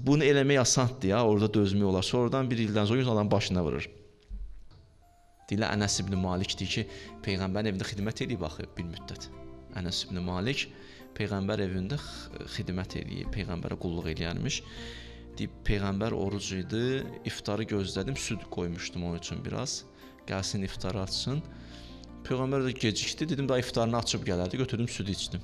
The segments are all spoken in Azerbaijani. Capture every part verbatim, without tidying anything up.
Bunu eləmək asandır ya, orada dözmək olar. Sonradan bir ildən sonra adamın başına vurur. Deyirlər Ənəs ibn Malik deyir ki, Peyğəmbərin evində xidmət edib axı bir müddət. Ənəs ibn Malik Peyğəmbər evində xidmət edib, Peyğəmbərə qulluq eləyərmiş. Deyib, Peyğəmbər oruc idi, iftarı gözlədim, süd qoymuşdum onun üçün biraz. Gəlsin iftarı açsın. Peyğəmbər də gecikdi, dedim daha iftarını açıb gələrdi, götürdüm südü içdim.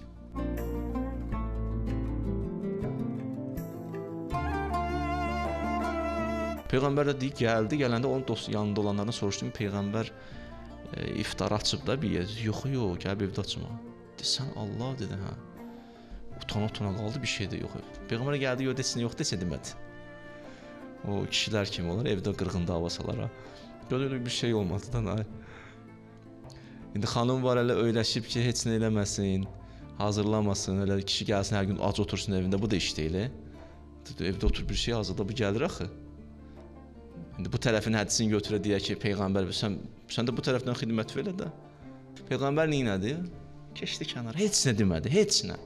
Peyğəmbər də deyir, gəldi, gələndə onun dost yanında olanlardan soruşdum, Peyğəmbər e, iftarı açıb da bir yer. Yox, yox, gəlib evdə açma. Deyir, sən Allah dedi, hə. Utana-utana qaldı, bir şey də yox. Peyğəmbərə gəldi, yox, desin, yox, desin, demədi. O kişilər kimi olar, evdə qırğın davasalar, ha. Görür, bir şey olmadı da, ha. İndi xanım var, elə öyləşib ki, heç nə eləməsin, hazırlamasın, elə kişi gəlsin, hər gün ac otursun evində, bu da iş deyil, e. Evdə otur bir şey hazırda, bu gəlir axı. İndi bu tərəfin hədisini götürə deyək ki, Peyğəmbər, sən, sən də bu tərəfdən xidmət verə də. Peyğəmbər neynədi? Keçdi kənara, heç nə demədi, heç nə.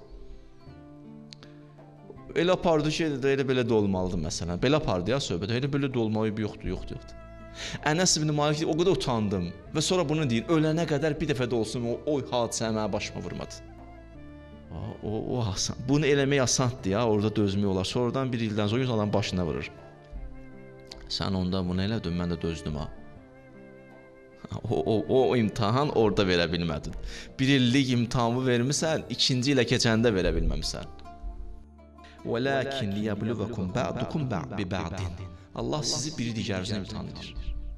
Elə apardı ki, elə belə də olmalıdır məsələn. Belə apardı ya söhbət, elə belə də olmalı, yoxdur, yoxdur, yoxdur. Ənəs ibn Malik o qədər utandım və sonra bunu deyir, ölənə qədər bir dəfə də olsun o, o hadisə mənə başıma vurmadı. O, o asan. Bunu eləmək asandır ya, orada dözmək olar. Sonradan bir ildən sonra adamın başına vurur. Sən onda bunu elədin, mən də dözdüm ha. O, o, o imtahan orada verə bilmədin. Bir illik imtahanı vermisən, ikinci ilə keçəndə verə bilməmisən. وَلَكِنْ لِيَبْلُغَكُمْ بَعْدُكُمْ بِبَعْدٍ Allah sizi biri digərinizə imtihan edir.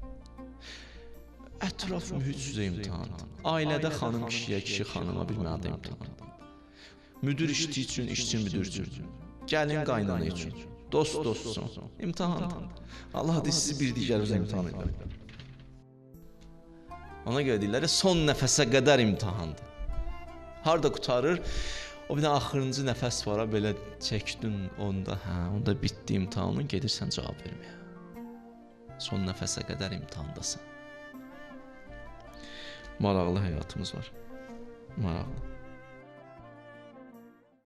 Ətraf mühit üzrə imtihandır. Ailədə xanım kişiyə, kişi xanıma bir mənada imtihandır. Müdür işçi üçün, işçi müdür üçün. Gəlin qaynana üçün. Dost dost üçün. İmtihandır. Allah da sizi bir digərinizə imtihan edir. Ona görə deyirlər, son nəfəsə qədər imtihandır. Harda qutarır? O bir də axırıncı nəfəs var, belə çəkdin onda, hə, onda bitdi imtahanın, gedirsən cavab verməyə. Son nəfəsə qədər imtahandasan. Maraqlı həyatımız var. Maraqlı.